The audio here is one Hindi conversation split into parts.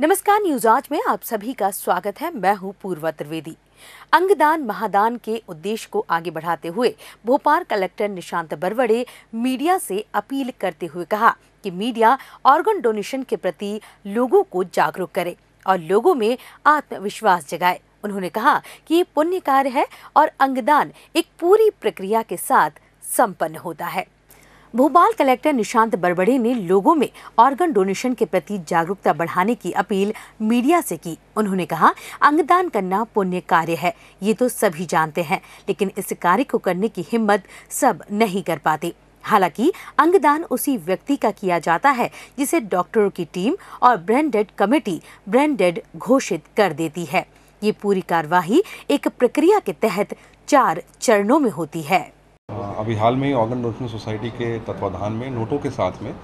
नमस्कार, न्यूज आज में आप सभी का स्वागत है। मैं हूं पूर्वा त्रिवेदी। अंगदान महादान के उद्देश्य को आगे बढ़ाते हुए भोपाल कलेक्टर निशांत बरवड़े मीडिया से अपील करते हुए कहा कि मीडिया ऑर्गन डोनेशन के प्रति लोगों को जागरूक करे और लोगों में आत्मविश्वास जगाए। उन्होंने कहा कि ये पुण्य कार्य है और अंगदान एक पूरी प्रक्रिया के साथ संपन्न होता है। भोपाल कलेक्टर निशांत बरवड़े ने लोगों में ऑर्गन डोनेशन के प्रति जागरूकता बढ़ाने की अपील मीडिया से की। उन्होंने कहा, अंगदान करना पुण्य कार्य है, ये तो सभी जानते हैं, लेकिन इस कार्य को करने की हिम्मत सब नहीं कर पाते। हालांकि अंगदान उसी व्यक्ति का किया जाता है जिसे डॉक्टरों की टीम और brain dead committee brain dead घोषित कर देती है। ये पूरी कार्यवाही एक प्रक्रिया के तहत 4 चरणों में होती है। अभी हाल में ही ऑर्गन डोनेशन सोसाइटी के तत्वाधान में नोटों के साथ में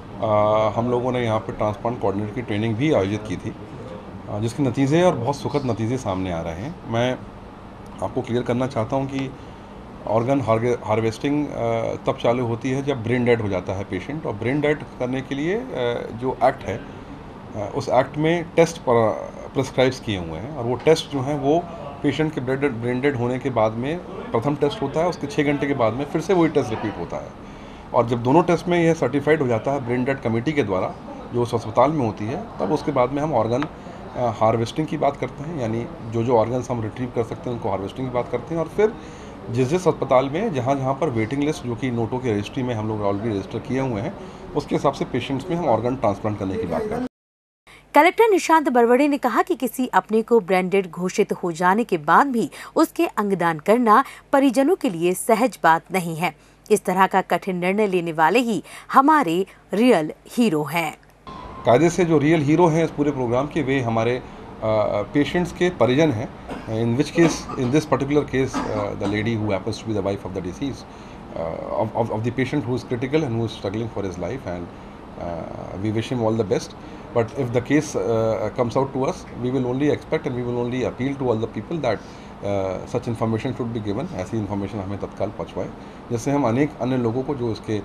हम लोगों ने यहाँ पर ट्रांसप्लांट कोऑर्डिनेटर की ट्रेनिंग भी आयोजित की थी, जिसके नतीजे और बहुत सुखद नतीजे सामने आ रहे हैं। मैं आपको क्लियर करना चाहता हूँ कि ऑर्गन हार्वेस्टिंग तब चालू होती है जब ब्रेन डेड हो जाता है पेशेंट, और ब्रेन डेड करने के लिए जो एक्ट है उस एक्ट में टेस्ट प्रिस्क्राइब्स किए हुए हैं, और वो टेस्ट जो हैं वो पेशेंट के ब्रेन डेड होने के बाद में प्रथम टेस्ट होता है, उसके 6 घंटे के बाद में फिर से वही टेस्ट रिपीट होता है। और जब दोनों टेस्ट में यह सर्टिफाइड हो जाता है ब्रेन डेड कमेटी के द्वारा जो उस अस्पताल में होती है, तब उसके बाद में हम ऑर्गन हार्वेस्टिंग की बात करते हैं, यानी जो ऑर्गन्स हम रिट्रीव कर सकते हैं उनको हार्वेस्टिंग की बात करते हैं। और फिर जिस अस्पताल में जहाँ पर वेटिंग लिस्ट जो कि नोटों की रजिस्ट्री में हम लोग ऑलरेडी रजिस्टर किए हुए हैं, उसके हिसाब से पेशेंट्स में हम ऑर्गन ट्रांसप्लांट करने की बात करते हैं। कलेक्टर निशांत बरवड़े ने कहा कि किसी अपने को ब्रेन डेड घोषित हो जाने के बाद भी उसके अंगदान करना परिजनों के लिए सहज बात नहीं है। इस तरह का कठिन निर्णय लेने वाले ही हमारे रियल हीरो हैं। कायदे से जो रियल हीरो हैं इस पूरे प्रोग्राम के, वे हमारे पेशेंट्स के परिजन हैं। In this particular case the lady who happens to be the wife of the disease of the patient who is critical and who is struggling for his life, and we wish him all the best. But if the case comes out to us, we will only expect and we will only appeal to all the people that such information should be given। ऐसी इन्फॉर्मेशन हमें तत्काल पहुँचवाए, जिससे हम अनेक अन्य लोगों को जो इसके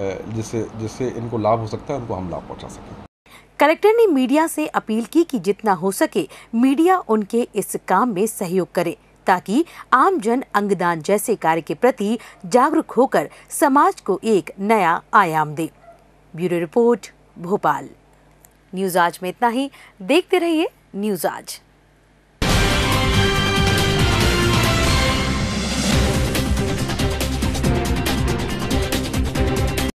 जिससे इनको लाभ हो सकता है उनको हम लाभ पहुँचा सकें। कलेक्टर ने मीडिया से अपील की कि जितना हो सके मीडिया उनके इस काम में सहयोग करे, ताकि आम जन अंगदान जैसे कार्य के प्रति जागरूक होकर समाज को एक नया आयाम दे। Bureau report, Bhopal. न्यूज आज में इतना ही। देखते रहिए न्यूज आज।